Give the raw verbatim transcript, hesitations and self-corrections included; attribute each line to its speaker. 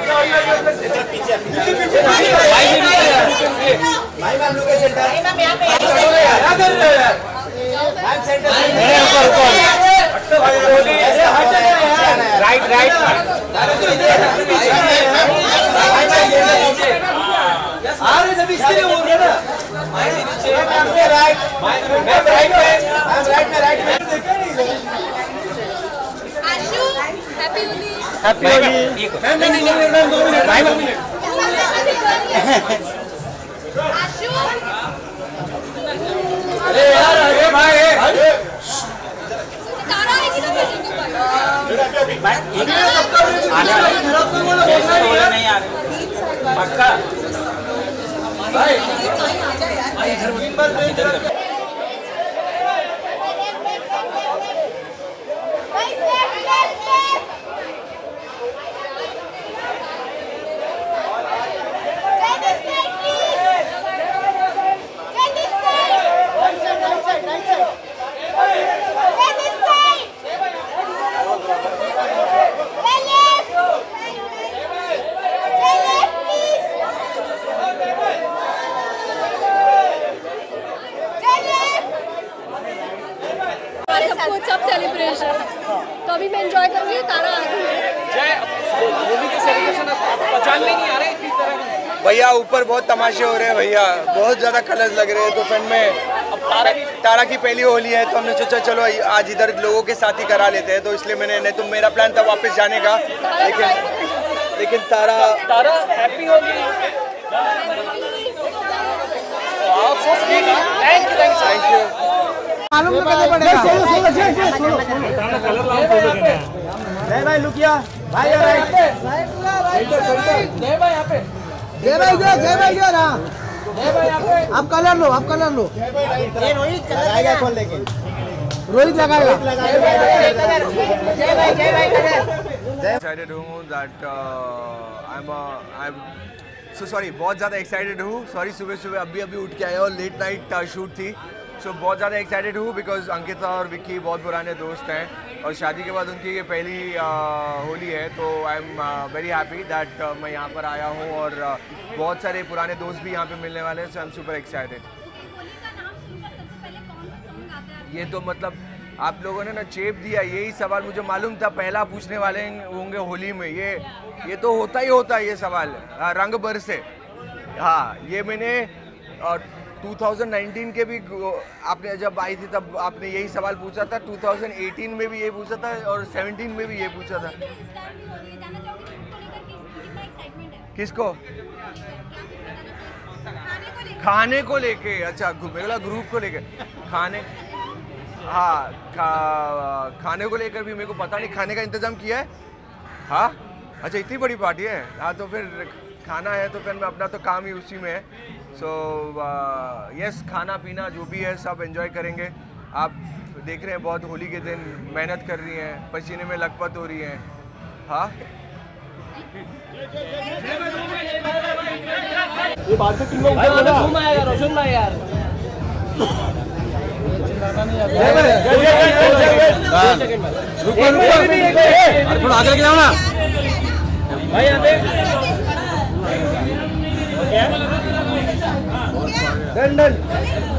Speaker 1: Right right अरे जब इसलिए बोल रहे ना राइट मैं राइट में राइट में राइट में देखा नहीं
Speaker 2: Ashu happy Holi
Speaker 1: happy Holi ma'am नहीं नहीं मैम दो मिनट भाई मिनट
Speaker 2: आशु
Speaker 1: अरे यार अरे भाई
Speaker 2: तारा है कि नहीं
Speaker 1: नहीं आ रहे पक्का भाई इधर तीन बार इधर
Speaker 2: सब सेलिब्रेशन तो अभी मैं एंजॉय करूंगी। तारा आ गई है
Speaker 1: होली के सेलिब्रेशन पहचान में नहीं आ रहे इस तरह
Speaker 3: भैया। ऊपर बहुत तमाशे हो रहे हैं भैया, बहुत ज़्यादा कलर्स लग रहे हैं। तो फ्रेंड में अब तारा की तारा की पहली होली है तो हमने सोचा चलो आज इधर लोगों के साथ ही करा लेते हैं, तो इसलिए मैंने, नहीं तो मेरा प्लान था वापस जाने का, लेकिन लेकिन Tara
Speaker 1: Tara happy Holi thank you thank you
Speaker 4: मालूम तो कैसे पड़ेगा।
Speaker 1: जय भाई लुकिया भाई राइट जय भाई यहाँ पे
Speaker 4: जय भाई जो जय भाई जो ना जय भाई यहाँ पे आप कलर लो आप कलर लो।
Speaker 1: ये रोहित लगाएगा कौन लेकिन
Speaker 4: रोहित लगाएगा।
Speaker 1: जय भाई जय भाई
Speaker 3: एक्साइटेड हूँ that I am I am so sorry बहुत ज़्यादा एक्साइटेड हूँ। सॉरी सुबह सुबह अभी अभी उठ के आया और लेट नाइट शूट थी, सो so, बहुत ज़्यादा एक्साइटेड हूँ बिकॉज अंकिता और विक्की बहुत पुराने दोस्त हैं और शादी के बाद उनकी ये पहली uh, होली है, तो I am very happy that मैं यहाँ पर आया हूँ और uh, बहुत सारे पुराने दोस्त भी यहाँ पे मिलने वाले हैं, so I am super excited. ये तो मतलब आप लोगों ने ना चेप दिया, यही सवाल मुझे मालूम था पहला पूछने वाले होंगे होली में। ये ये तो होता ही होता है ये सवाल, रंग बरसे। हाँ ये मैंने और दो हज़ार उन्नीस के भी आपने जब आई थी तब आपने यही सवाल पूछा था, दो हज़ार अठारह में भी ये पूछा था और सत्रह में भी ये पूछा था। किसको? खाने को लेके? अच्छा मेरा ग्रुप को लेके खाने, हाँ खा, खाने को लेकर भी मेरे को पता नहीं, खाने का इंतजाम किया है। हाँ अच्छा इतनी बड़ी पार्टी है, हाँ तो फिर खाना है तो फिर मैं अपना तो काम ही उसी में है। सो यस खाना पीना जो भी है सब एंजॉय करेंगे। आप देख रहे हैं बहुत होली के दिन मेहनत कर रही हैं, पसीने में लकपत हो रही हैं। हाँ
Speaker 1: ये बात से किलो भाई बोले घूम आएगा रोशन भाई यार। रुको रुको अरे थोड़ा आगे लेके जाओ ना भाई यहाँ पे। Done done